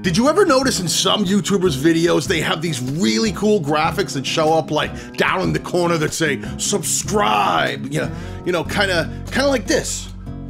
Did you ever notice in some YouTubers' videos they have these really cool graphics that show up like down in the corner that say subscribe? You know, kind of like this.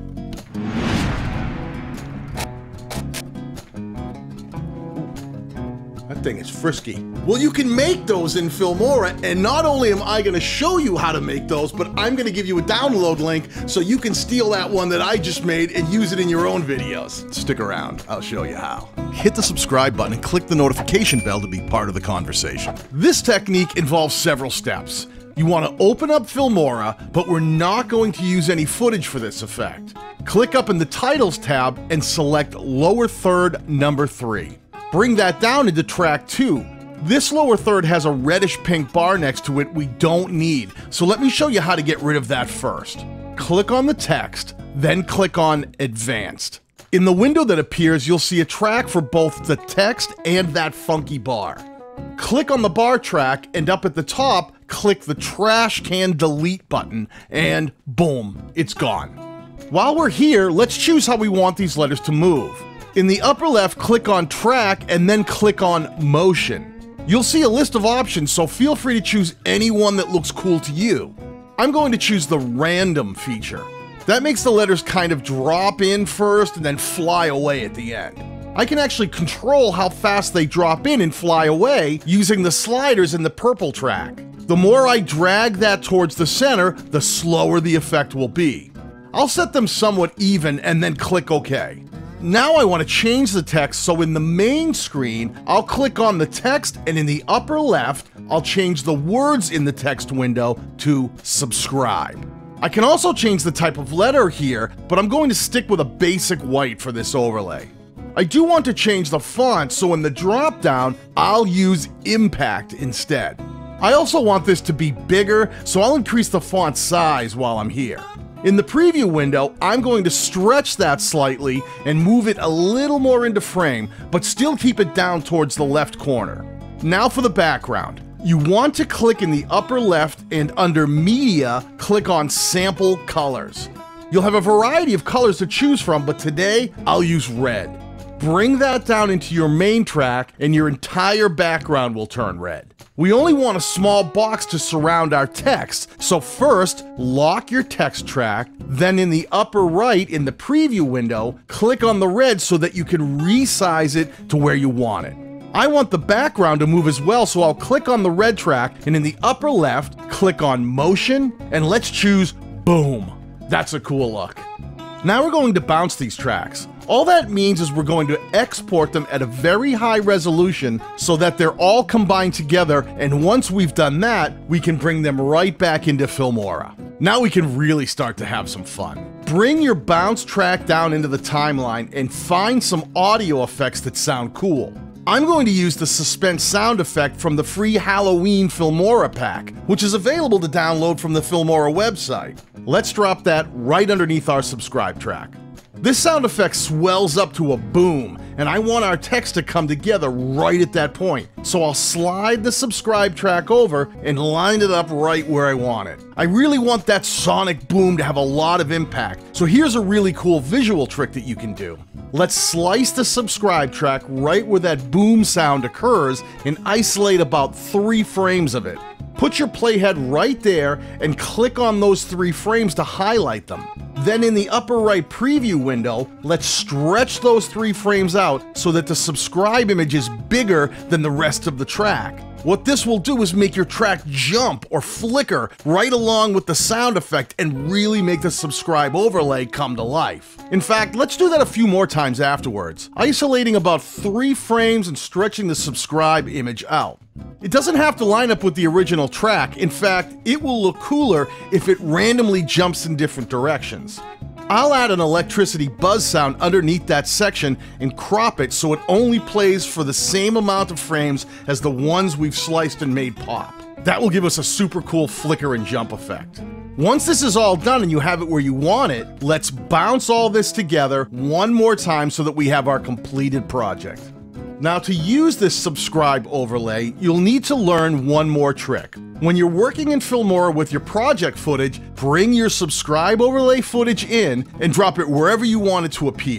That thing is frisky. Well, you can make those in Filmora, and not only am I gonna show you how to make those, but I'm gonna give you a download link so you can steal that one that I just made and use it in your own videos. Stick around, I'll show you how. Hit the subscribe button and click the notification bell to be part of the conversation. This technique involves several steps. You want to open up Filmora, but we're not going to use any footage for this effect. Click up in the Titles tab and select lower third number 3. Bring that down into track 2. This lower third has a reddish pink bar next to it we don't need, so let me show you how to get rid of that first. Click on the text, then click on Advanced. In the window that appears, you'll see a track for both the text and that funky bar. Click on the bar track, and up at the top, click the Trash Can Delete button, and boom, it's gone. While we're here, let's choose how we want these letters to move. In the upper left, click on Track, and then click on Motion. You'll see a list of options, so feel free to choose any one that looks cool to you. I'm going to choose the Random feature. That makes the letters kind of drop in first and then fly away at the end. I can actually control how fast they drop in and fly away using the sliders in the purple track. The more I drag that towards the center, the slower the effect will be. I'll set them somewhat even and then click OK. Now I want to change the text, so in the main screen, I'll click on the text, and in the upper left, I'll change the words in the text window to subscribe. I can also change the type of letter here, but I'm going to stick with a basic white for this overlay. I do want to change the font, so in the drop-down, I'll use Impact instead. I also want this to be bigger, so I'll increase the font size while I'm here. In the preview window, I'm going to stretch that slightly and move it a little more into frame, but still keep it down towards the left corner. Now for the background. You want to click in the upper left, and under Media, click on Sample Colors. You'll have a variety of colors to choose from, but today, I'll use red. Bring that down into your main track, and your entire background will turn red. We only want a small box to surround our text, so first, lock your text track, then in the upper right in the preview window, click on the red so that you can resize it to where you want it. I want the background to move as well, so I'll click on the red track, and in the upper left, click on Motion, and let's choose Boom. That's a cool look. Now we're going to bounce these tracks. All that means is we're going to export them at a very high resolution so that they're all combined together, and once we've done that, we can bring them right back into Filmora. Now we can really start to have some fun. Bring your bounce track down into the timeline and find some audio effects that sound cool. I'm going to use the suspense sound effect from the free Halloween Filmora pack, which is available to download from the Filmora website. Let's drop that right underneath our subscribe track. This sound effect swells up to a boom, and I want our text to come together right at that point. So I'll slide the subscribe track over and line it up right where I want it. I really want that sonic boom to have a lot of impact, so here's a really cool visual trick that you can do. Let's slice the subscribe track right where that boom sound occurs and isolate about 3 frames of it. Put your playhead right there and click on those 3 frames to highlight them. Then in the upper right preview window, let's stretch those 3 frames out so that the subscribe image is bigger than the rest of the track. What this will do is make your track jump or flicker right along with the sound effect and really make the subscribe overlay come to life. In fact, let's do that a few more times afterwards, isolating about 3 frames and stretching the subscribe image out. It doesn't have to line up with the original track. In fact, it will look cooler if it randomly jumps in different directions. I'll add an electricity buzz sound underneath that section and crop it so it only plays for the same amount of frames as the ones we've sliced and made pop. That will give us a super cool flicker and jump effect. Once this is all done and you have it where you want it, let's bounce all this together one more time so that we have our completed project. Now, to use this subscribe overlay, you'll need to learn one more trick. When you're working in Filmora with your project footage, bring your subscribe overlay footage in and drop it wherever you want it to appear.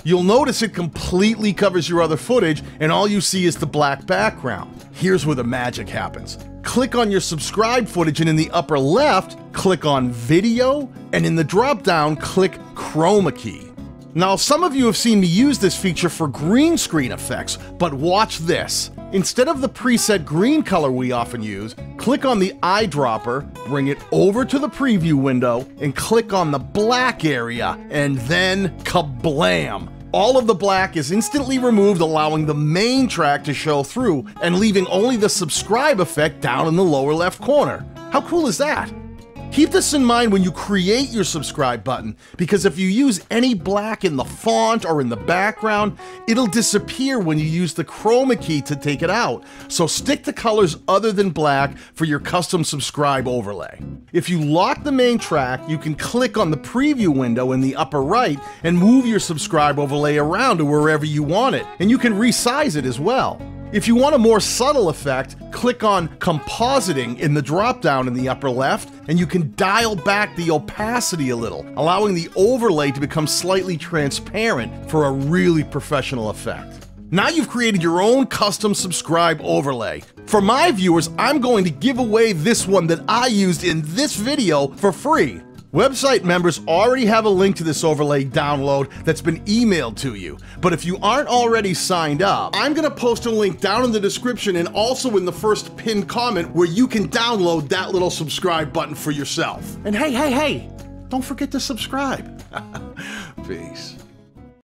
You'll notice it completely covers your other footage and all you see is the black background. Here's where the magic happens. Click on your subscribe footage and in the upper left, click on Video, and in the drop-down, click Chroma Key. Now, some of you have seen me use this feature for green screen effects, but watch this. Instead of the preset green color we often use, click on the eyedropper, bring it over to the preview window, and click on the black area, and then kablam! All of the black is instantly removed, allowing the main track to show through, and leaving only the subscribe effect down in the lower left corner. How cool is that? Keep this in mind when you create your subscribe button, because if you use any black in the font or in the background, it'll disappear when you use the chroma key to take it out. So stick to colors other than black for your custom subscribe overlay. If you lock the main track, you can click on the preview window in the upper right and move your subscribe overlay around to wherever you want it, and you can resize it as well. If you want a more subtle effect, click on Compositing in the drop-down in the upper left, and you can dial back the opacity a little, allowing the overlay to become slightly transparent for a really professional effect. Now you've created your own custom subscribe overlay. For my viewers, I'm going to give away this one that I used in this video for free. Website members already have a link to this overlay download that's been emailed to you. But if you aren't already signed up, I'm gonna post a link down in the description and also in the first pinned comment where you can download that little subscribe button for yourself. And hey, don't forget to subscribe. Peace.